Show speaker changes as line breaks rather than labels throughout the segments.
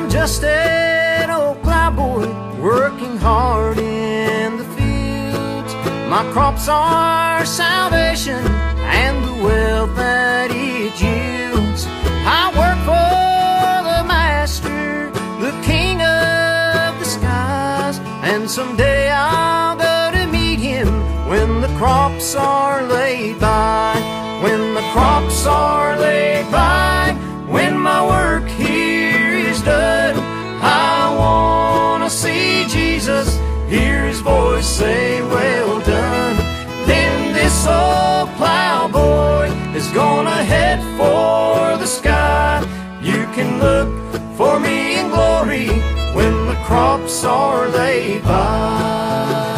I'm just an old plowboy working hard in the fields. My crops are salvation and the wealth that it yields. I work for the Master, the King of the skies, and someday I'll go to meet Him when the crops are laid by. When the crops are laid by, when my work here is done, I wanna see Jesus, hear His voice say, well done. Then this old plowboy is gonna head for the sky. You can look for me in glory when the crops are laid by.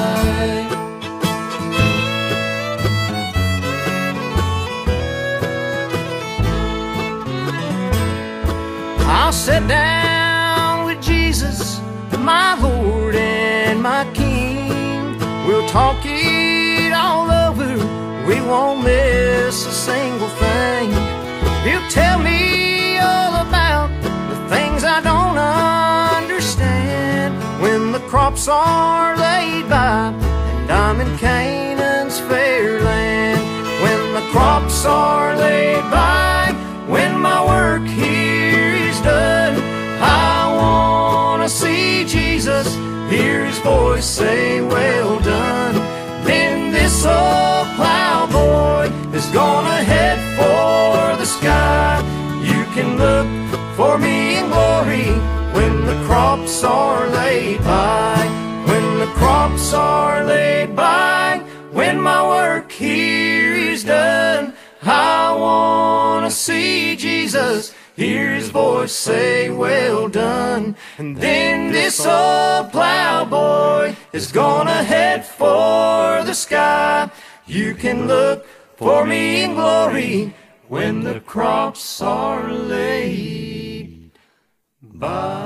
I'll sit down with Jesus, my Lord and my King. We'll talk it all over, we won't miss a single thing. He'll tell me all about the things I don't understand. When the crops are laid by and I'm in Canaan's fair land. When the crops are laid by, when my work here is done, I wanna see Jesus, hear His voice say, well done. Then this old plowboy is gonna head for the sky. You can look for me in glory when the crops are laid by. When the crops are laid by, when my work here is done, I wanna see Jesus, hear His voice say, well done. And then this old plowboy is gonna head for the sky. You can look for me in glory when the crops are laid by.